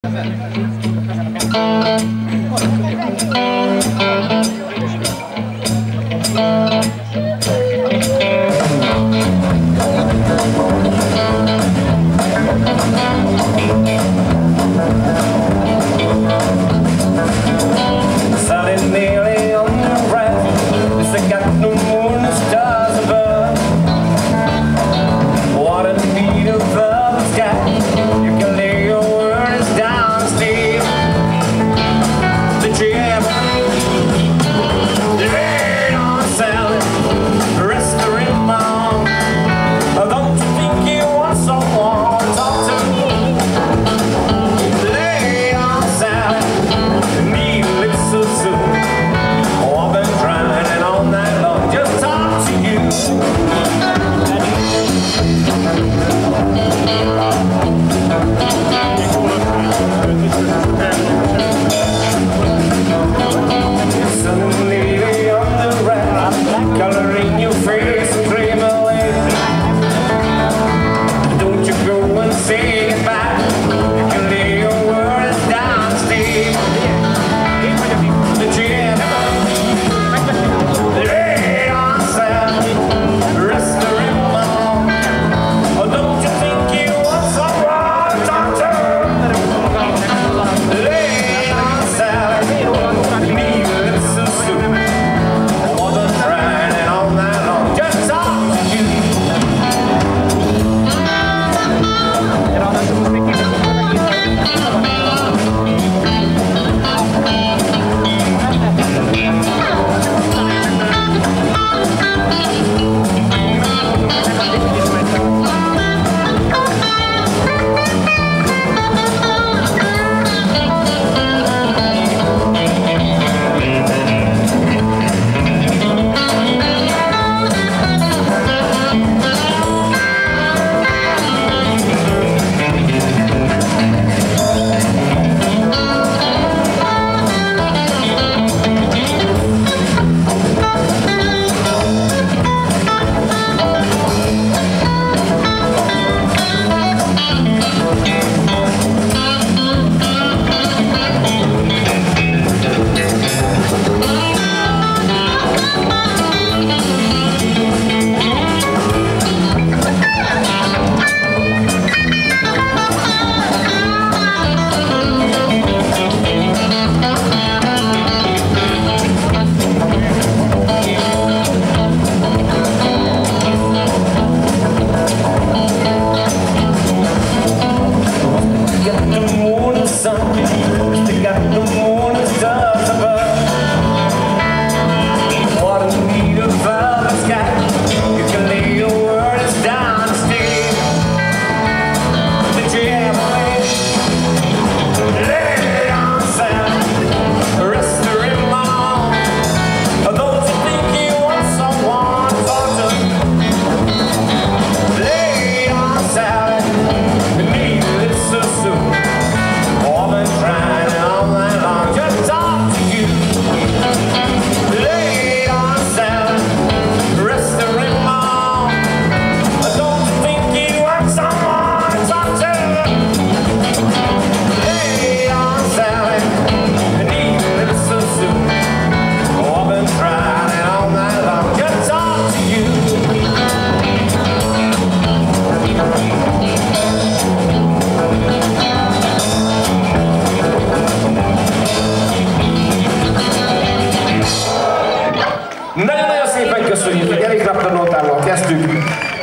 Nagyon-nagyon szépen köszönjük, hogy Eric Clapton nótával kezdtük,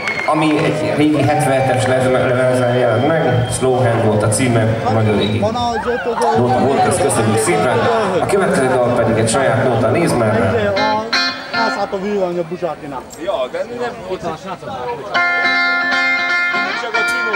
ami egy régi 77-es lemezen jelent meg, Slow Hand volt a címe, nagyon régi nóta volt, ezt köszönjük szépen. A következő dal pedig egy saját nóta, nézd már! Ja, de nem volt a srácok. Csak a Csimó.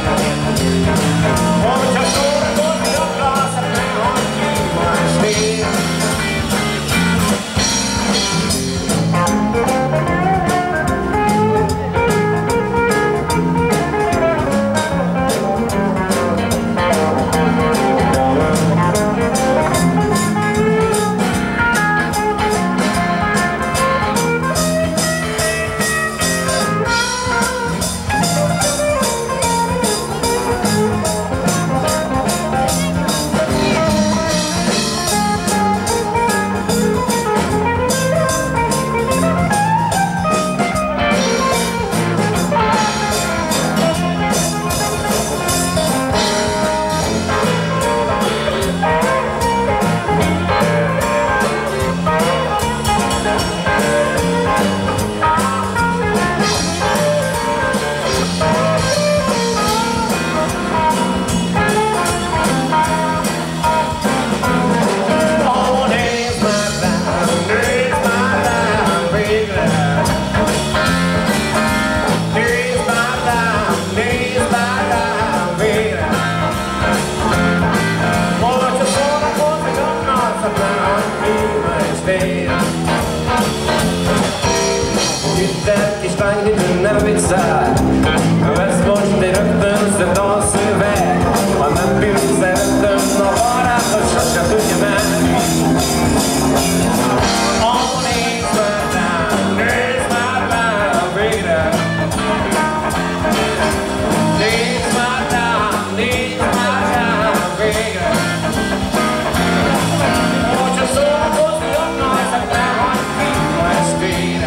Hogyha szórakozni akarsz, ne hagyj más tér. Nem viccel, vesz most egy rögtönző dalszöveg. Ha nem bírsz szeretem, a barátod sose tudja meg. Nézd már rám végre. Nézd már rám végre. Hogyha szórakozni akarsz, ne hagyd ki ma estére.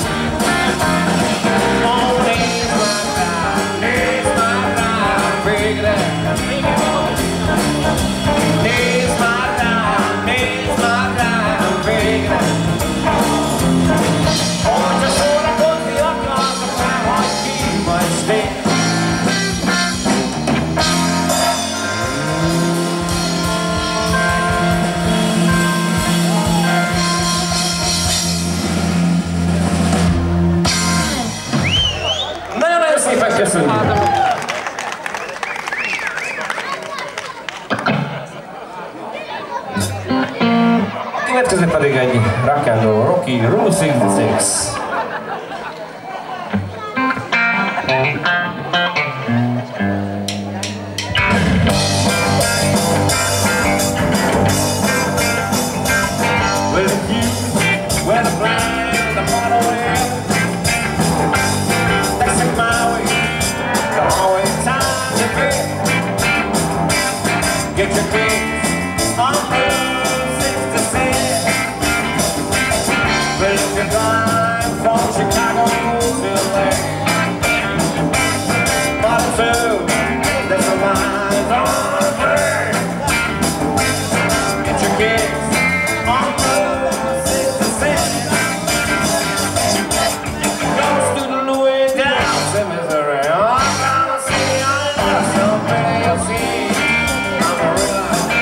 Nagyon-nagyon szépen köszönjük! Következő pedig egy rock and roll, Rocky Route 66. Get your kids on Route 66. Well, if you're going from Chicago to LA, bottom two, there's a line on there. Get your kids on Route 66. Goes to the Louis down to Missouri. I'm gonna see I love somebody you'll see. I'm a real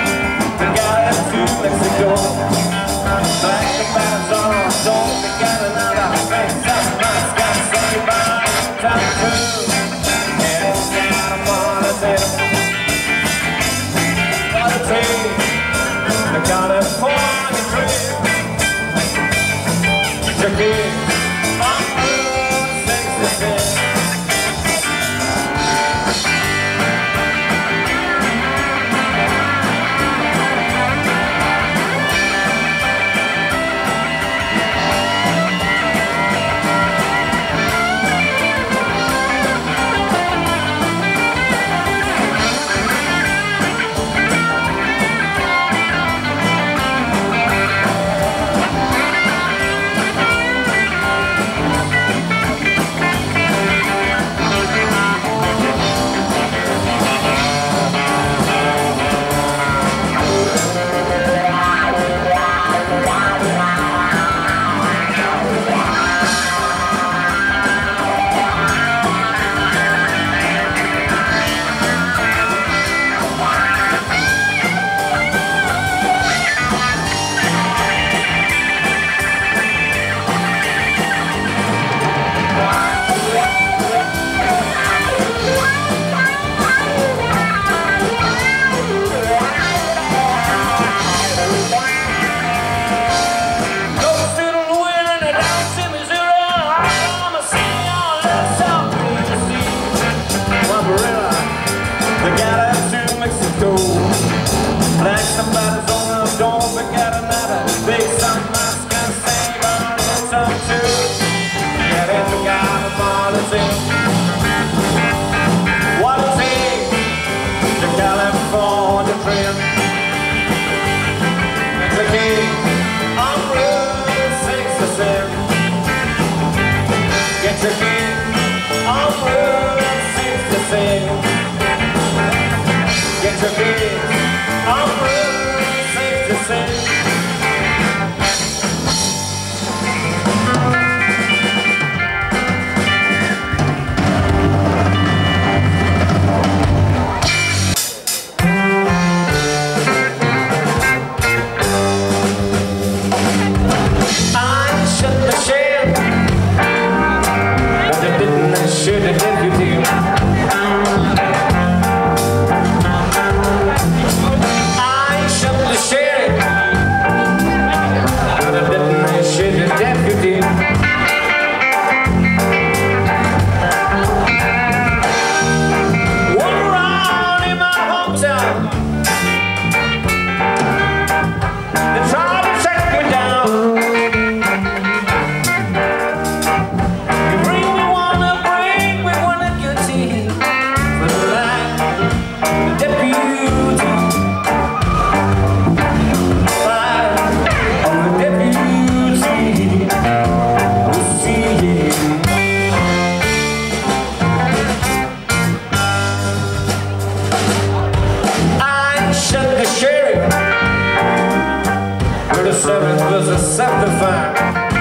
7th was a 75.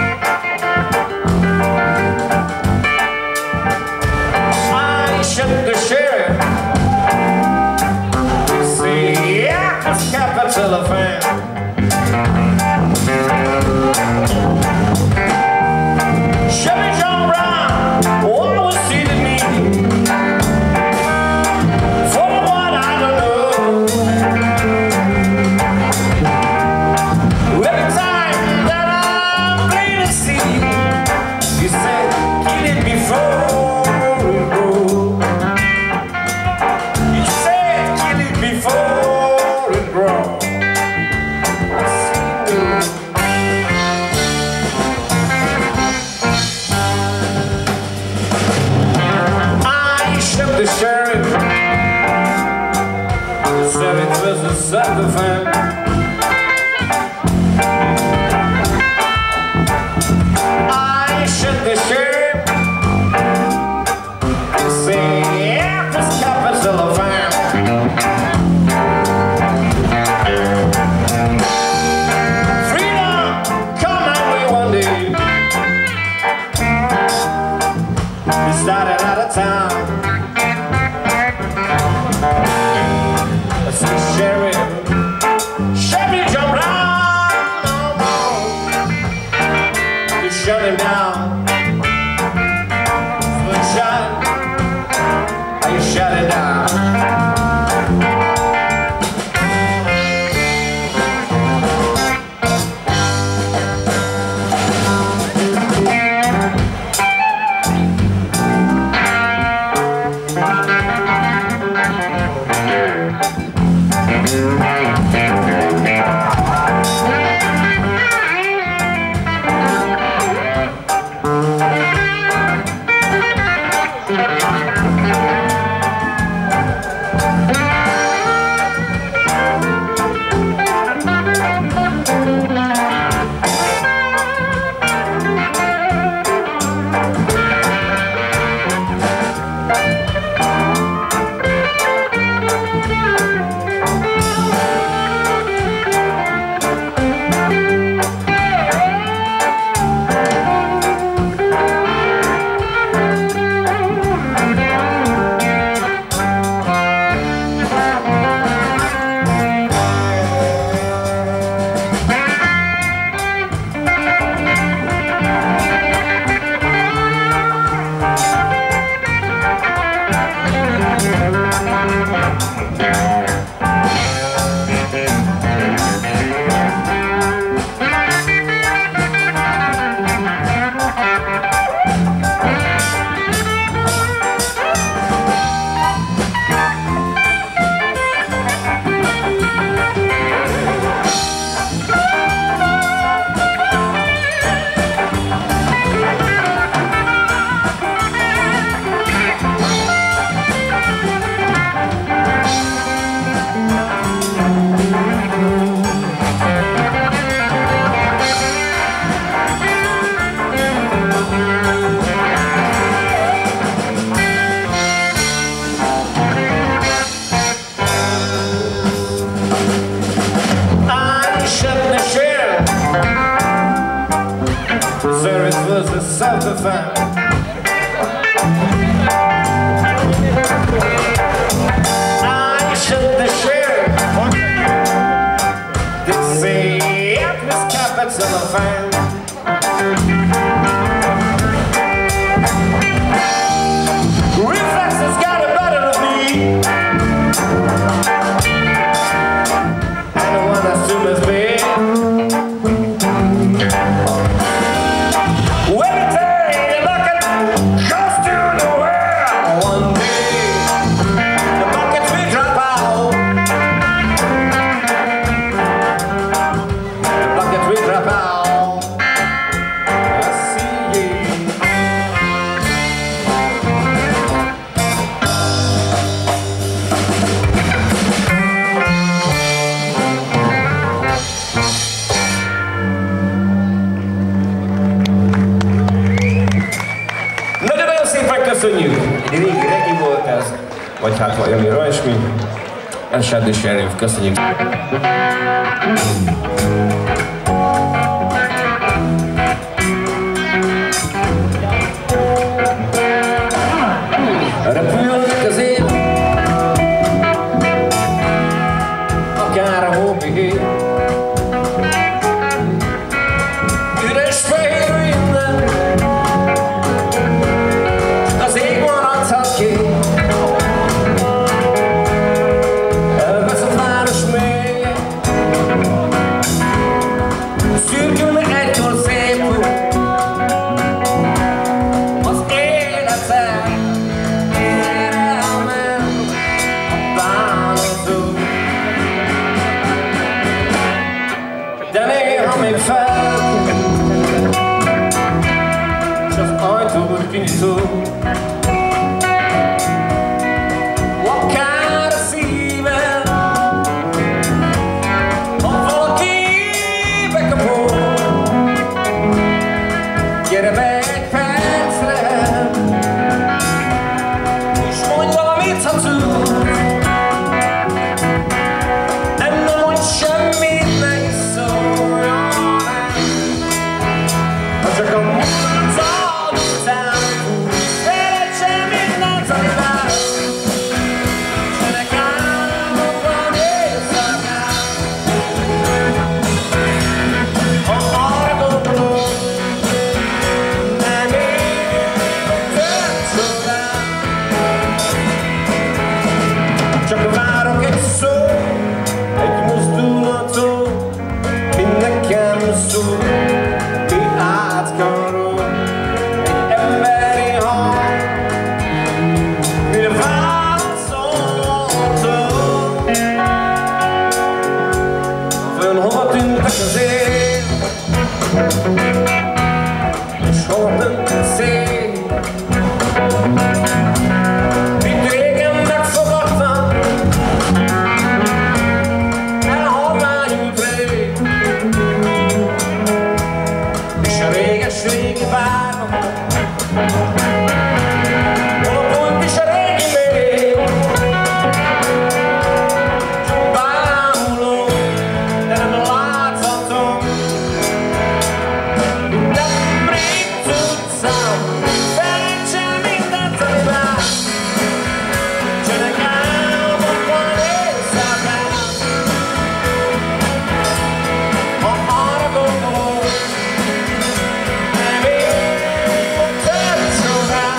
I shot the sheriff. See, it's capital offense. Chevy John Brown always seated me. For what I don't know. Every time that I'm playing a scene, you said, kill it before it grows. You said, kill it before it grows. I see you. The sheriff said it was a self-defense. I shot the sheriff. Say, yeah, this capital offense. Freedom, come my way one day. We started out of town. Sheriff, Chevy John Brown, no more. You shut him down. One shot, you shut it down. Sir, it was a self-defense. I shot the sheriff. They say at this capital offense. Reflexes got a better of me. I don't want to assume it's big. Köszönjük! Egy régi regi volt ez, vagy hát valami olyasmi. And Shot the Sheriff, köszönjük! Akár a szívem, ha valaki bekapol, gyere be egy percre, és mondj valamit, ha tudsz. Nem mondj semmit, ne is szóljon el, ha csak a múltad után futsz, felejtse mindent, ami vár. Csenek álmokban éjszakán, ha arra gondolok, nem érted csodán. Csak várok egy szót, egy mozdulatot, mi nekem szól, mi átkarol. Egy emberi hang, mire válaszoltok. Vajon hova tűntek az év, és hova tűnt a szél? Mint régen megfogadtam, elhalványult rég, és a réges-régi várnak alakult is a régi még. Csak bámulok, de nem láthatom, nem rég tudszám, felejtse mindent, ami vár. Csenek álmokban éjszakán, ha arra gondolok, nem érted csodán.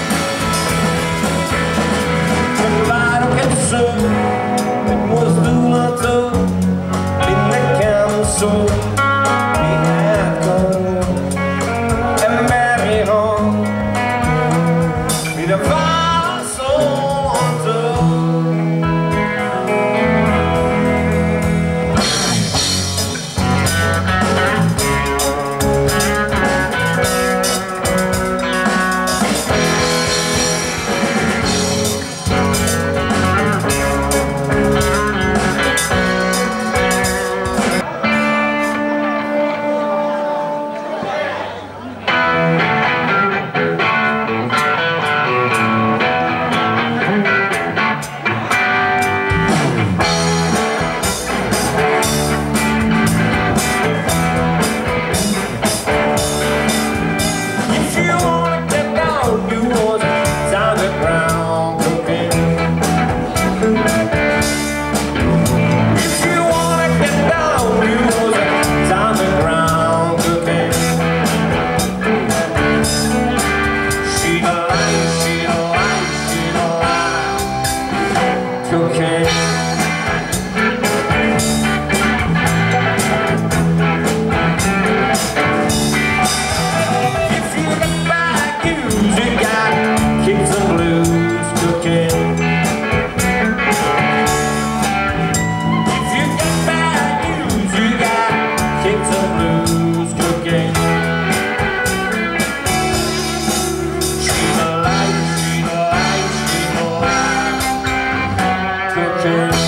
Csak várok egy szót, egy mozdulatot, mi nekem szól, mi átkarol. Emberi hang, mire válaszolhatok. If you wanna get down, you was down the ground cooking. If you wanna get down, you was down the ground cooking. She don't like, she don't like, she don't like cooking. If you get bad news, you got kicks and blues cooking. If you get bad news, you got kicks and blues cooking. She don't like, she don't like, she don't like cooking.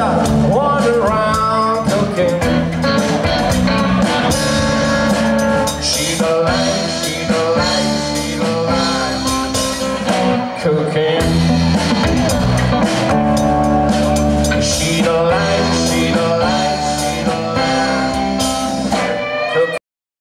wander around cooking. She don't like cooking.